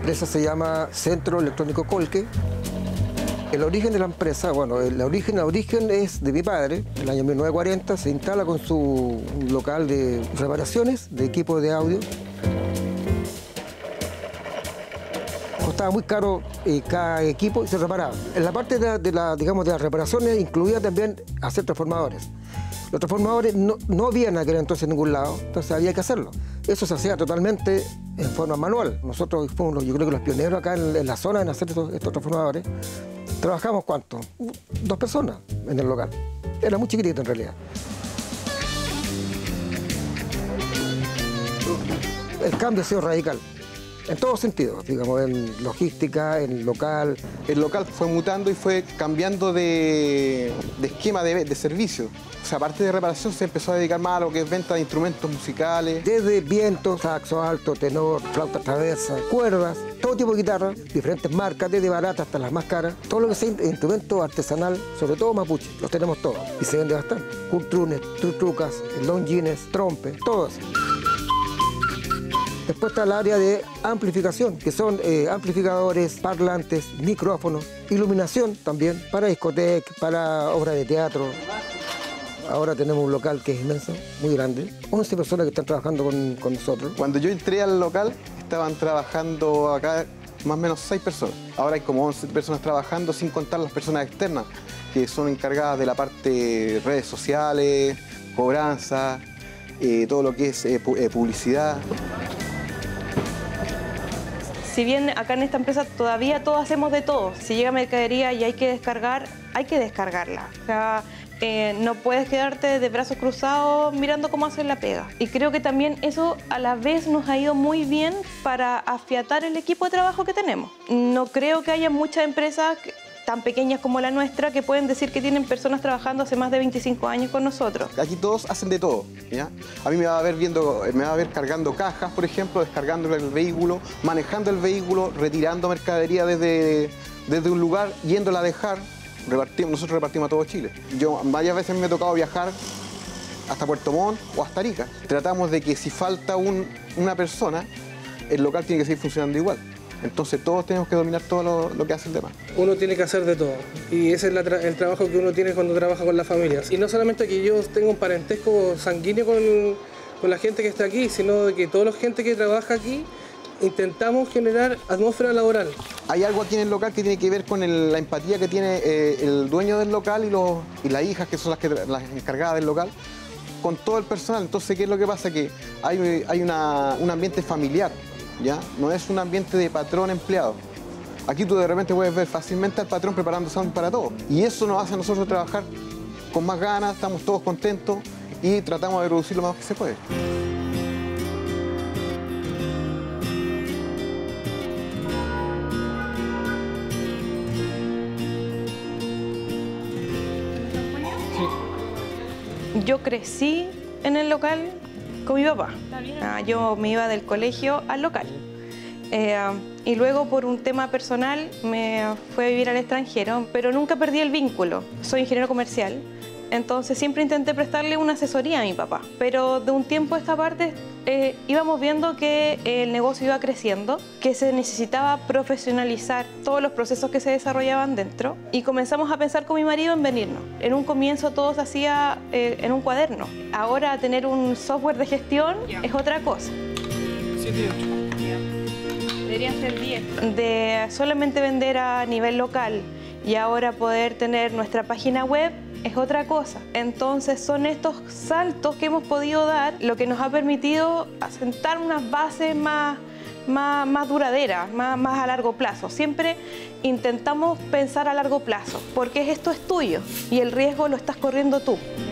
empresa se llama Centro Electrónico Colque. El origen de la empresa, bueno, el origen es de mi padre. En el año 1940 se instala con su local de reparaciones de equipos de audio. Costaba muy caro cada equipo y se reparaba. En la parte de las reparaciones incluía también hacer transformadores. Los transformadores no había en aquel entonces en ningún lado, entonces había que hacerlo. Eso se hacía totalmente en forma manual. Nosotros fuimos, yo creo que los pioneros acá en la zona en hacer estos transformadores. Trabajamos, ¿cuánto? 2 personas en el local. Era muy chiquitito en realidad. El cambio ha sido radical. En todos sentidos, digamos, en logística, en local. El local fue mutando y fue cambiando de esquema de servicio. O sea, aparte de reparación, se empezó a dedicar más a lo que es venta de instrumentos musicales. Desde viento, saxo alto, tenor, flauta traversa, cuerdas, todo tipo de guitarras, diferentes marcas, desde baratas hasta las más caras. Todo lo que sea instrumento artesanal, sobre todo mapuche, los tenemos todos y se vende bastante. Cultrunes, trucas, longines, trompes, todo eso. Después está el área de amplificación, que son amplificadores, parlantes, micrófonos, iluminación también, para discotecas, para obras de teatro. Ahora tenemos un local que es inmenso, muy grande, 11 personas que están trabajando con nosotros. Cuando yo entré al local, estaban trabajando acá más o menos 6 personas. Ahora hay como 11 personas trabajando, sin contar las personas externas, que son encargadas de la parte de redes sociales, cobranza, todo lo que es publicidad. Si bien acá en esta empresa todavía todos hacemos de todo, si llega mercadería y hay que descargar, hay que descargarla. O sea, no puedes quedarte de brazos cruzados mirando cómo hacen la pega. Y creo que también eso a la vez nos ha ido muy bien para afiatar el equipo de trabajo que tenemos. No creo que haya muchas empresas tan pequeñas como la nuestra que pueden decir que tienen personas trabajando hace más de 25 años con nosotros. Aquí todos hacen de todo, ¿ya? A mí me va a ver cargando cajas, por ejemplo, descargando el vehículo, manejando el vehículo, retirando mercadería desde un lugar, yéndola a dejar. Nosotros repartimos a todo Chile. Yo varias veces me ha tocado viajar hasta Puerto Montt o hasta Arica. Tratamos de que si falta una persona, el local tiene que seguir funcionando igual. Entonces todos tenemos que dominar todo lo que hace el demás. Uno tiene que hacer de todo y ese es el trabajo que uno tiene cuando trabaja con las familias. Y no solamente que yo tenga un parentesco sanguíneo con la gente que está aquí, sino de que toda la gente que trabaja aquí intentamos generar atmósfera laboral. Hay algo aquí en el local que tiene que ver con la empatía que tiene el dueño del local y las hijas, que son las encargadas del local, con todo el personal. Entonces, ¿qué es lo que pasa? Que hay un ambiente familiar, ¿ya? No es un ambiente de patrón-empleado. Aquí tú de repente puedes ver fácilmente al patrón preparando sándwich para todos. Y eso nos hace a nosotros trabajar con más ganas, estamos todos contentos y tratamos de reducir lo más que se puede. Yo crecí en el local con mi papá. Yo me iba del colegio al local. Y luego por un tema personal me fui a vivir al extranjero, pero nunca perdí el vínculo. Soy ingeniero comercial, entonces siempre intenté prestarle una asesoría a mi papá. Pero de un tiempo a esta parte íbamos viendo que el negocio iba creciendo, que se necesitaba profesionalizar todos los procesos que se desarrollaban dentro y comenzamos a pensar con mi marido en venirnos. En un comienzo todo se hacía en un cuaderno. Ahora tener un software de gestión es otra cosa. 7 y 8. Deberían ser 10. De solamente vender a nivel local y ahora poder tener nuestra página web es otra cosa. Entonces son estos saltos que hemos podido dar lo que nos ha permitido asentar unas bases más duraderas, más a largo plazo. Siempre intentamos pensar a largo plazo, porque esto es tuyo y el riesgo lo estás corriendo tú.